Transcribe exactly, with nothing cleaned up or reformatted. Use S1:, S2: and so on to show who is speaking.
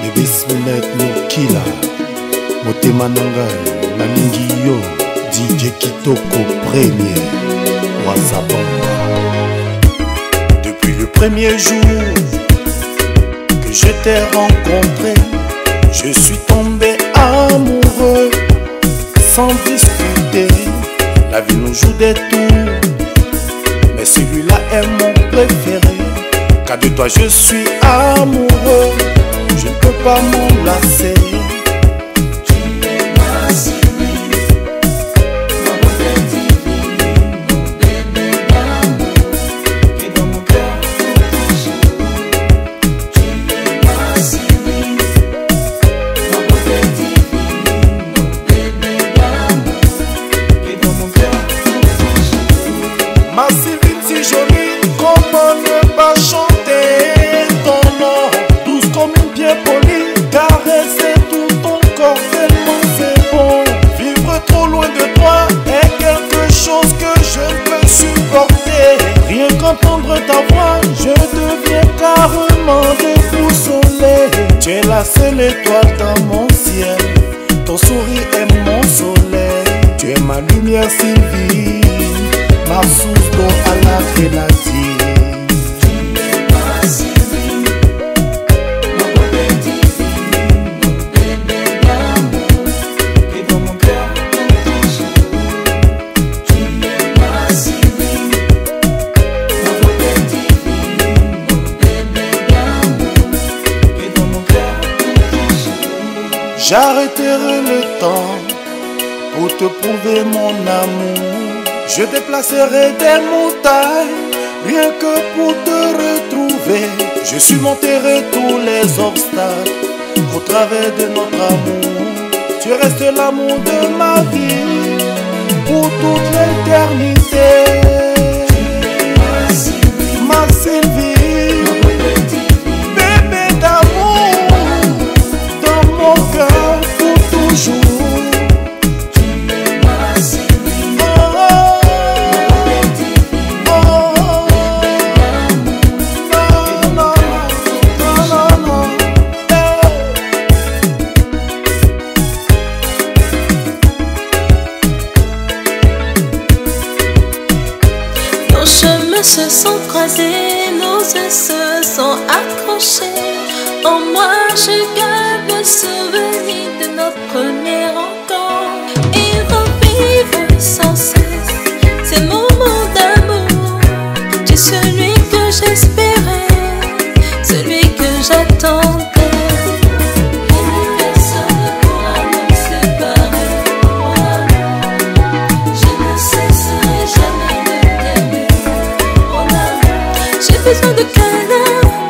S1: Le Bismunet Mokila Motema Nangai Nalingi Yo D J Kitoko premier Wazabamba. Depuis le premier jour que je t'ai rencontré, je suis tombé amoureux sans discuter. La vie nous joue des tours, mais celui-là est mon préféré. Car de toi je suis amoureux, je ne peux pas m'en lasser.
S2: Tu es ma chérie, ma beauté divine, mon bébé d'amour, qui est dans mon cœur pour toujours. Tu es ma chérie, ma beauté divine, mon bébé d'amour, qui est dans mon cœur pour toujours.
S1: Ma Sylvie si jolie, comment ne pas chanter ton nom? Douce comme une pierre polie, caresser tout ton corps tellement c'est bon. Vivre trop loin de toi est quelque chose que je ne peux supporter. Rien qu'entendre ta voix, je deviens carrément déboussolé. Tu es la seule étoile dans mon ciel, ton sourire est mon soleil. Tu es ma lumière Sylvie, ma source d'eau à la grenadine.
S2: Tu es ma Sylvie, ma beauté divine, mon bébé d'amour, qui est dans mon cœur pour toujours. Tu es ma Sylvie, ma beauté divine, mon bébé d'amour, qui est dans mon cœur pour toujours.
S1: J'arrêterai le temps pour te prouver mon amour. Je déplacerai des montagnes, rien que pour te retrouver. Je surmonterai tous les obstacles au travers de notre amour. Tu restes l'amour de ma vie pour toute l'éternité.
S2: Ma Sylvie,
S1: Ma Sylvie,
S2: ma beauté divine,
S1: bébé d'amour, dans mon cœur pour toujours.
S2: tu es ma Sylvie,
S1: Oh,
S2: ma beauté divine,
S1: oh, oh,
S2: bébé d'amour,
S1: non, non, non, non, non, eh.
S3: Nos chemins se sont croisés, nos yeux se sont accrochés. En moi, je garde le souvenir de notre première rencontre et revive sans cesse ces moments d'amour. Tu es celui que j'espérais, celui que j'attendais. Personne ne pourra nous séparer. Mon amour, je ne cesserai jamais de t'aimer. Mon amour, j'ai besoin de câlins,